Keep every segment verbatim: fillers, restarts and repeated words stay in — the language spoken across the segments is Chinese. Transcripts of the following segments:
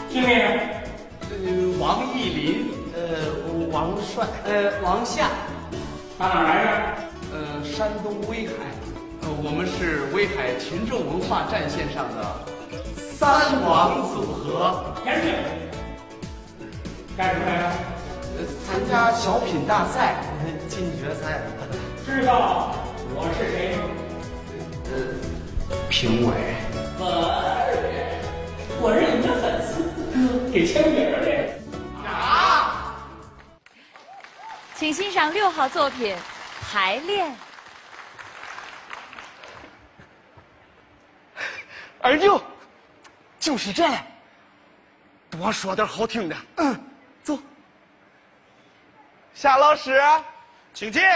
姓名？ 呃，王艺林，呃，王帅， 呃，王夏。 打哪儿来的？ 呃，山东威海。呃，我们是威海群众文化战线上的三王组合。 严肃。干什么来着？ 呃，参加小品大赛，进决赛了。 知道我是谁？ 呃，评委。 我，我是你的粉丝，给签名的。 啊！ 请欣赏六号作品《排练》。 二舅，就是这，多说点好听的。嗯，走。夏老师，请进。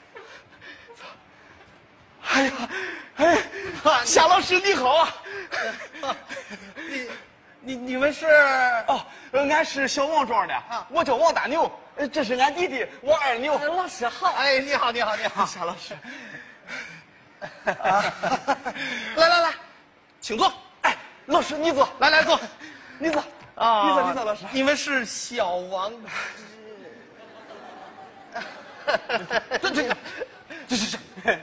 哎呀，哎，夏老师你好啊！ 你、你、你们是？ 哦，俺是小王庄的，我叫王大牛，这是俺弟弟王二牛。 老师好。 哎，你好，你好，你好，夏老师。来来来，请坐。哎，老师你坐，来来坐，你坐啊，你坐你坐，老师。 你们是小王。 这这这这这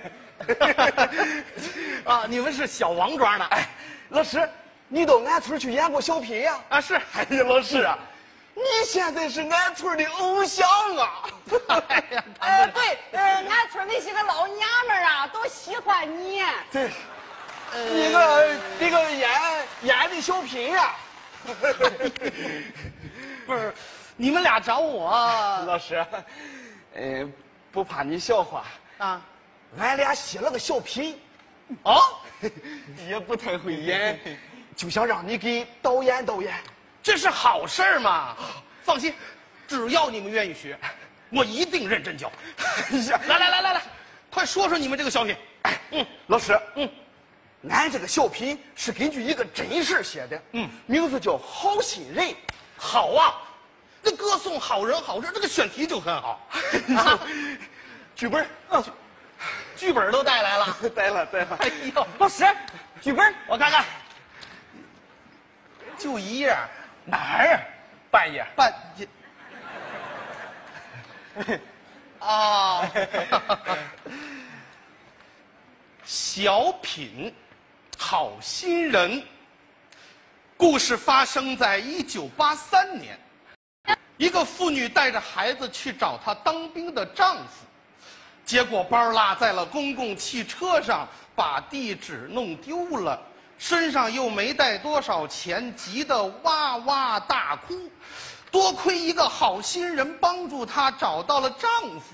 啊，你们是小王庄的。 哎，老师，你到俺村去演过小品呀？ 啊，是。 哎呀，老师啊，你现在是俺村的偶像啊！ 哎呀， 呃，对，呃，俺村那些个老娘们儿啊，都喜欢你。 对，那个那个演演的小品呀。 不是，你们俩找我。 老师，呃，不怕你笑话啊， 俺俩写了个小品， 哦， 也不太会演，就想让你给导演导演。 这是好事儿嘛。放心，只要你们愿意学，我一定认真教。来来来来来，快说说你们这个小品。 哎，嗯，老师，嗯，俺这个小品是根据一个真事写的，嗯，名字叫《好心人》。 好啊，那歌颂好人好事，这个选题就很好。啊， 剧本，嗯， 剧本都带来了。 带了带了。 哎呦， 老师，剧本我看看，就一页， 哪儿？半夜。 半页。啊，小品《好心人》，故事发生在一九八三年，一个妇女带着孩子去找她当兵的丈夫，结果包落在了公共汽车上，把地址弄丢了，身上又没带多少钱，急得哇哇大哭。多亏一个好心人帮助她找到了丈夫。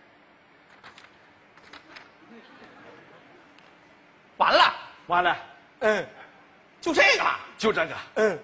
完了， 完了，嗯， 就这个了。 就这个，嗯。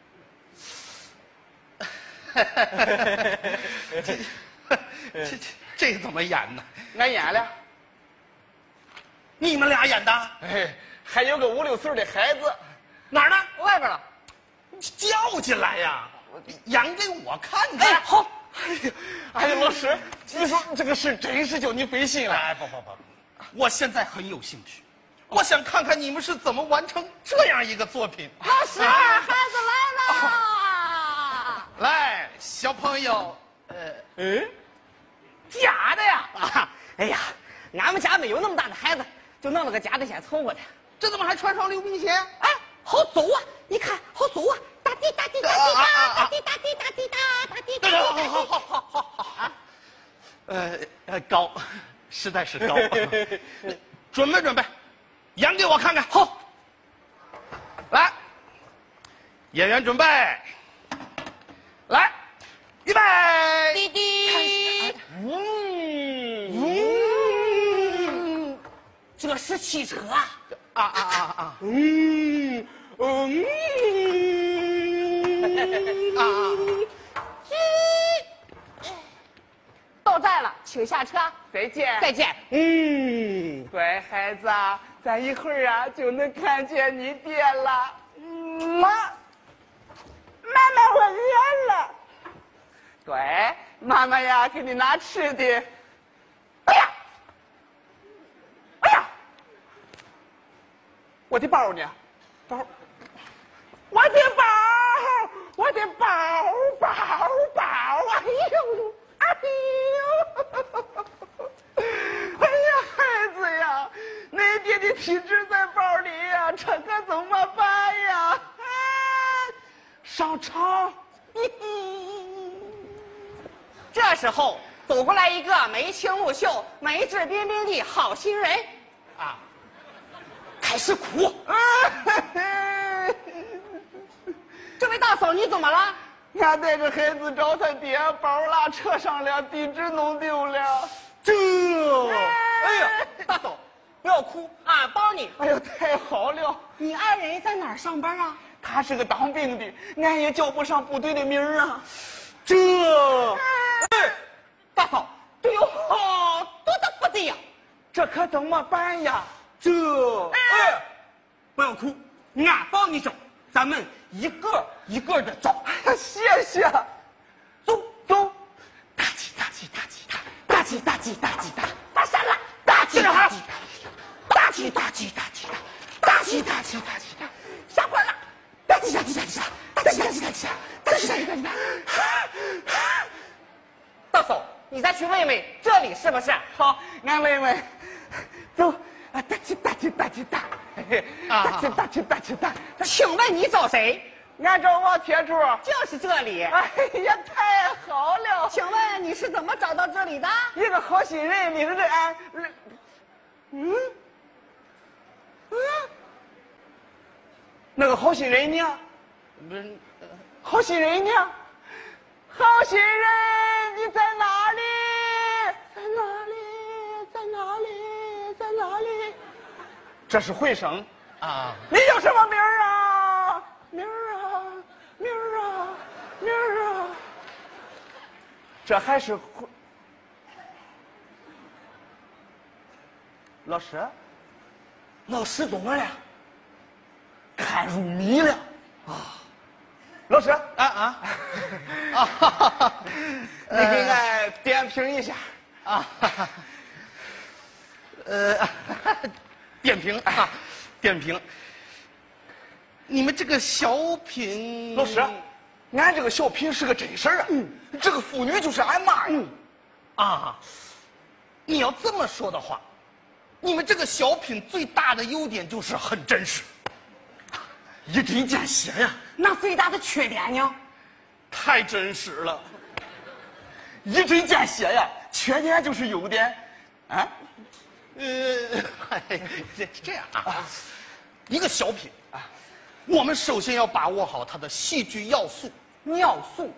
这这这这个怎么演呢？ 俺演了。 你们俩演的？ 哎，还有个五六岁的孩子， 哪儿呢？ 外边了。 叫进来呀，演给我看看。 哎，好。哎呀，哎呀，老师，你说这个事真是叫你费心了。 哎，不不不，我现在很有兴趣，我想看看你们是怎么完成这样一个作品。 老师，孩子来了。 来，小朋友，呃， 嗯， 假的呀！啊，哎呀，俺们家没有那么大的孩子，就弄了个假的先凑合着。 这怎么还穿上溜冰鞋？ 哎，好走啊！你看，好走啊！哒滴哒滴哒滴哒，哒滴哒滴哒滴哒，哒滴哒滴哒滴。 好好好好好啊！呃呃，高，实在是高。准备准备，演给我看看。 好， 来，演员准备，来，预备， 滴滴。 嗯嗯，这是汽车啊！ 啊啊啊啊！ 嗯嗯啊！ 到站了，请下车。 再见， 再见。 嗯，乖孩子啊，咱一会儿啊就能看见你爹了。嗯，妈，妈妈我饿了。乖，妈妈呀，给你拿吃的。哎呀，哎呀，我的包呢？包，我的包， 商场。 这时候走过来一个眉清目秀、眉质彬彬的好心人，啊，开始哭。这位大嫂，你怎么了？ 俺带着孩子找他爹，包落车上了，地址弄丢了。 这，哎呀，大嫂，不要哭，俺帮你。 哎呦，太好了！ 你爱人在哪儿上班啊？ 他是个当兵的，俺也叫不上部队的名儿啊。 这，哎，大嫂，这有好多的不对呀， 这可怎么办呀？ 这，哎，不要哭，俺帮你找，咱们一个一个的找。 哎呀，谢谢。 走走，大吉大吉大吉大，大吉大吉大吉大，发山了，大吉大吉大吉大吉大吉大，大吉大吉大吉大，下班了，大吉大吉大吉大，大吉大吉大吉大，大吉大吉大吉大。大嫂，你再去问问这里是不是？ 好，俺问问。走，啊，大吉大吉大吉大，大吉大吉大吉大。 请问你找谁？ 俺找王铁柱。 就是这里。 哎呀，太好了！ 请问你是怎么找到这里的？ 一个好心人领着俺，嗯，嗯，那个好心人呢？ 不是， 好心人呢？好心人，你在哪里？在哪里？在哪里？在哪里？这是回声啊！ 你叫什么名儿啊？名儿啊，名儿啊，名儿啊！这还是回老师，老师怎么了？看入迷了啊！老师， 啊啊啊！哈哈哈你给俺点评一下啊！呃，点评啊，点评。你们这个小品， 老师，俺这个小品是个真事儿啊。嗯，这个妇女就是俺妈呀。 嗯，啊，你要这么说的话，你们这个小品最大的优点就是很真实， 一针见血呀。 那最大的缺点呢？ 太真实了， 一针见血呀。缺点就是优点，啊， 呃，这这样啊，一个小品啊，我们首先要把握好它的戏剧要素。 尿素，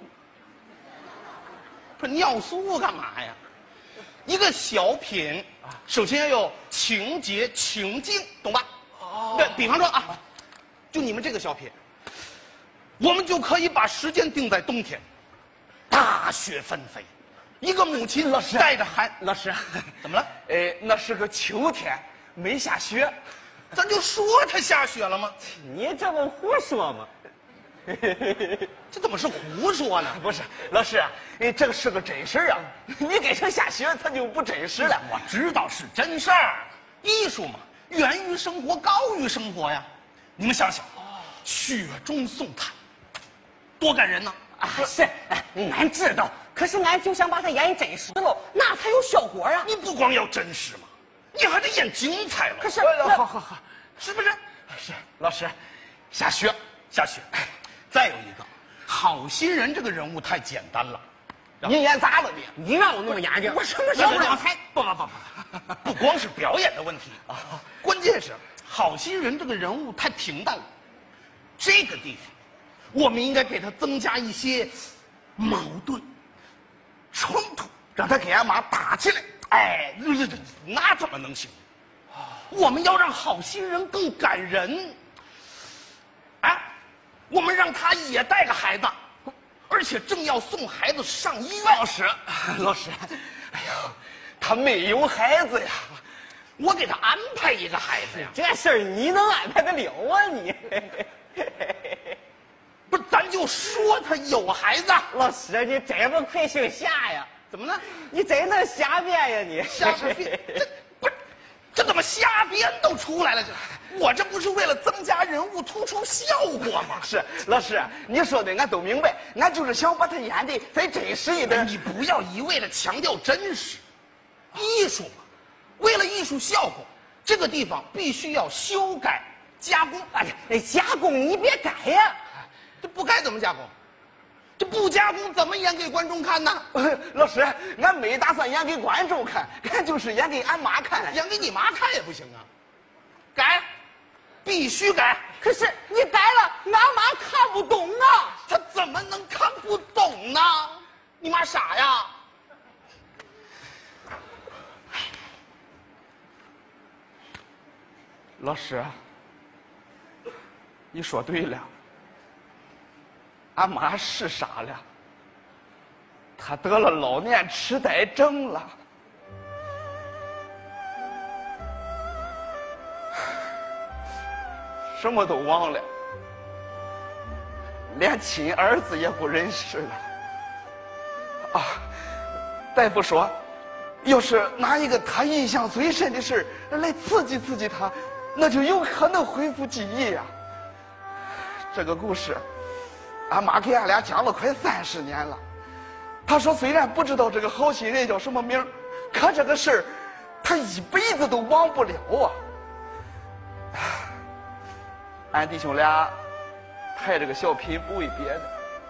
不是尿素干嘛呀？一个小品啊，首先要有情节情境，懂吧？哦，对比方说啊，就你们这个小品，我们就可以把时间定在冬天，大雪纷飞，一个母亲老师带着孩， 老师， 怎么了？ 哎，那是个秋天，没下雪， 咱就说它下雪了吗？ 你这不胡说吗？ 这怎么是胡说呢？ 不是，老师，哎，这个是个真事儿啊！你改成下雪，它就不真实了。 我知道是真事儿，艺术嘛，源于生活，高于生活呀。你们想想，雪中送炭，多感人呢！ 啊，是，哎，俺知道，可是俺就想把它演真实喽，那才有效果啊！ 你不光要真实嘛，你还得演精彩了。 可是， 好好好， 是不是？ 是老师，下雪， 下雪。再有一个，好心人这个人物太简单了， 你演砸了你？ 你让我那么演的， 我什么时要候不两猜？ 不不不不，不光是表演的问题啊，关键是好心人这个人物太平淡了。这个地方，我们应该给他增加一些矛盾、冲突， 让他跟俺妈打起来。 哎，这这这那怎么能行？我们要让好心人更感人。哎，我们让他也带个孩子，而且正要送孩子上医院。 老师，老师，哎呦，他没有孩子呀， 我给他安排一个孩子呀。 这事儿你能安排得了啊你？ 不是，咱就说他有孩子。 老师，你真不愧姓夏呀？ 怎么了？ 你真能瞎编呀你？ 瞎编？这不是，这怎么瞎编都出来了？这我这不是为了增加人物突出效果吗？ 是老师，你说的俺都明白，俺就是想把他演的再真实一点。 你不要一味的强调真实，艺术嘛，为了艺术效果，这个地方必须要修改加工。 哎呀，加工你别改呀！ 这不该怎么加工？这不加工怎么演给观众看呢？ 老师，俺没打算演给观众看，俺就是演给俺妈看。 演给你妈看也不行啊！改，必须改。 可是你改了，俺妈看不懂啊！ 她怎么能看不懂呢？你妈傻呀？ 老师，你说对了，俺妈是傻了，她得了老年痴呆症了。什么都忘了，连亲儿子也不认识了。啊，大夫说，要是拿一个他印象最深的事来刺激刺激他，那就有可能恢复记忆呀。这个故事，俺妈给俺俩讲了快三十年了。她说，虽然不知道这个好心人叫什么名，可这个事儿，她一辈子都忘不了啊。俺弟兄俩拍这个小品不为别的，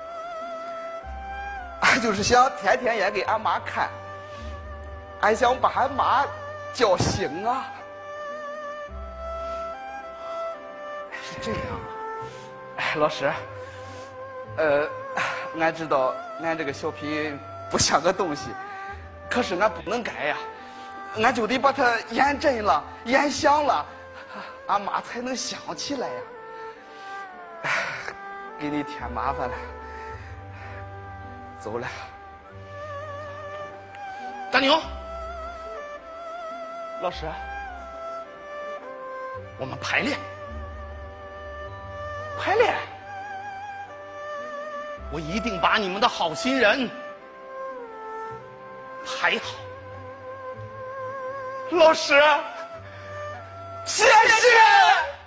俺就是想天天也给俺妈看，俺想把俺妈叫醒啊。 是这样啊？ 哎，老师，呃，俺知道俺这个小品不像个东西，可是俺不能改呀，俺就得把它演真了，演响了，俺妈才能想起来呀。给你添麻烦了，走了。 大牛， 老师， 我们排练。 排练， 我一定把你们的好心人排好。 老师，谢谢。